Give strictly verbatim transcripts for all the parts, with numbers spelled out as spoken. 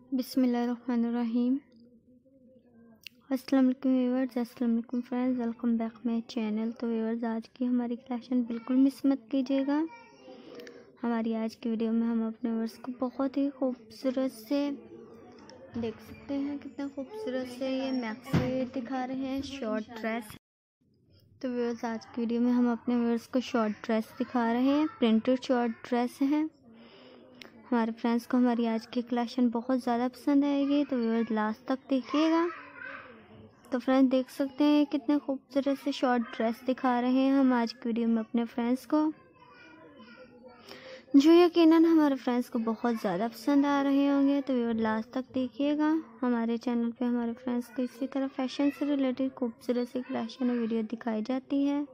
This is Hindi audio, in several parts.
बिस्मिल्लाहिर्रहमानिर्रहीम। अस्सलाम वालेकुम व्यूअर्स, अस्सलाम वालेकुम friends, welcome back my channel. तो व्यूअर्स, आज की हमारी कलेक्शन बिल्कुल मिस मत कीजिएगा। हमारी आज की वीडियो में हम अपने व्यूअर्स को बहुत ही खूबसूरत से देख सकते हैं, कितना खूबसूरत से ये मैक्सी दिखा रहे हैं, शॉर्ट ड्रेस। तो व्यूअर्स, आज की वीडियो में हम अपने व्यूअर्स को शॉर्ट ड्रेस दिखा रहे हैं, प्रिंटेड शॉर्ट ड्रेस हैं। हमारे फ्रेंड्स को हमारी आज की कलेक्शन बहुत ज़्यादा पसंद आएगी, तो व्यूअर्स लास्ट तक देखिएगा। तो फ्रेंड्स, देख सकते हैं कितने खूबसूरत से शॉर्ट ड्रेस दिखा रहे हैं हम आज की वीडियो में अपने फ्रेंड्स को, जो यकीनन हमारे फ्रेंड्स को बहुत ज़्यादा पसंद आ रहे होंगे। तो व्यूअर्स लास्ट तक देखिएगा। हमारे चैनल पे हमारे फ्रेंड्स को इसी तरह फैशन से रिलेटेड खूबसूरत सी कलेक्शन और वीडियो दिखाई जाती है।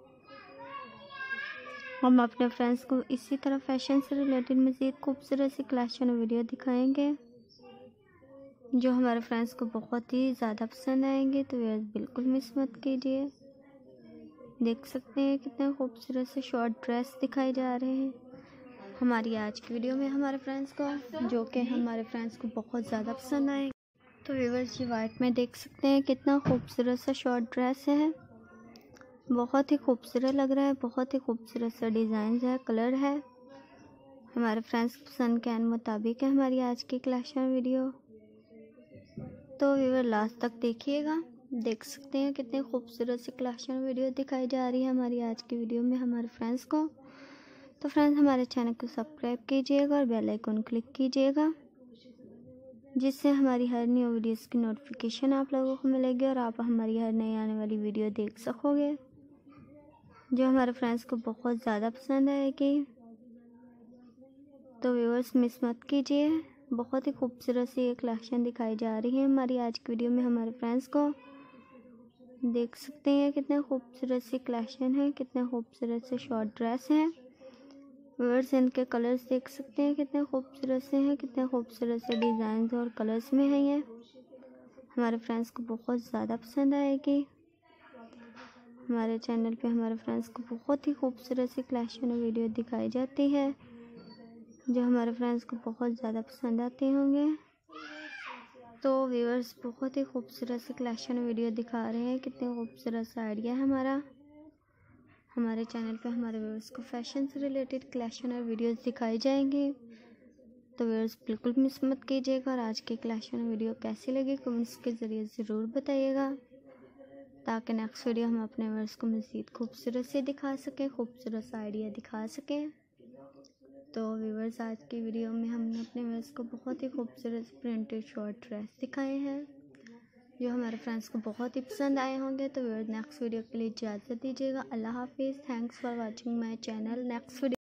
हम अपने फ्रेंड्स को इसी तरह फैशन से रिलेटेड मज़ीद खूबसूरत सी कलेक्शन और वीडियो दिखाएंगे, जो हमारे फ्रेंड्स को बहुत ही ज़्यादा पसंद आएंगे। तो व्यूअर्स बिल्कुल मिस मत कीजिए। देख सकते हैं कितने खूबसूरत से शॉर्ट ड्रेस दिखाए जा रहे हैं हमारी आज की वीडियो में हमारे फ्रेंड्स को, जो कि हमारे फ्रेंड्स को बहुत ज़्यादा पसंद आएंगे। तो व्यूअर्स, ये वाइट में देख सकते हैं कितना खूबसूरत सा शॉर्ट ड्रेस है, बहुत ही खूबसूरत लग रहा है, बहुत ही खूबसूरत सा डिज़ाइन है, कलर है। हमारे फ्रेंड्स पसंद के मुताबिक है हमारी आज की कलेक्शन वीडियो। तो व्यूअर लास्ट तक देखिएगा। देख सकते हैं कितने खूबसूरत सी कलेक्शन वीडियो दिखाई जा रही है हमारी आज की वीडियो में हमारे फ्रेंड्स को। तो फ्रेंड्स, हमारे चैनल को सब्सक्राइब कीजिएगा और बेल आइकन क्लिक कीजिएगा, जिससे हमारी हर न्यू वीडियोस की नोटिफिकेशन आप लोगों को मिलेगी और आप हमारी हर नई आने वाली वीडियो देख सकोगे, जो हमारे फ्रेंड्स को बहुत ज़्यादा पसंद आएगी। तो व्यूअर्स मिस मत कीजिए। बहुत ही खूबसूरत सी ये कलेक्शन दिखाई जा रही है हमारी आज की वीडियो में हमारे फ्रेंड्स को। देख सकते हैं कितने खूबसूरत सी कलेक्शन है, कितने खूबसूरत से शॉर्ट ड्रेस हैं। व्यूअर्स, इनके कलर्स देख सकते हैं कितने खूबसूरत से हैं, कितने खूबसूरत से डिज़ाइन और कलर्स में हैं। ये हमारे फ्रेंड्स को बहुत ज़्यादा पसंद आएगी। हमारे चैनल पे हमारे फ्रेंड्स को बहुत ही खूबसूरत सी कलेक्शन और वीडियो दिखाई जाती है, जो हमारे फ्रेंड्स को बहुत ज़्यादा पसंद आते होंगे। तो व्यूअर्स, बहुत ही खूबसूरत सी कलेक्शन वीडियो दिखा रहे हैं, कितने खूबसूरत सा आइडिया है हमारा। हमारे चैनल पे हमारे व्यूअर्स को फैशन से रिलेटेड कलेक्शन और वीडियोस दिखाई जाएंगे। तो व्यूअर्स बिल्कुल मिस मत कीजिएगा। और आज की कलेक्शन वीडियो कैसी लगी कमेंट्स के ज़रिए ज़रूर बताइएगा, ताकि नेक्स्ट वीडियो हम अपने व्यूअर्स को मज़ीद खूबसूरत से दिखा सकें, खूबसूरत सा आइडिया दिखा सकें। तो व्यूअर्स, आज की वीडियो में हमने अपने व्यूअर्स को बहुत ही खूबसूरत प्रिंटेड शॉर्ट ड्रेस दिखाए हैं, जो हमारे फ्रेंड्स को बहुत ही पसंद आए होंगे। तो व्यूअर्स नेक्स्ट वीडियो के लिए इजाज़त दीजिएगा। अल्लाह हाफिज़। Thanks for watching my channel. Next video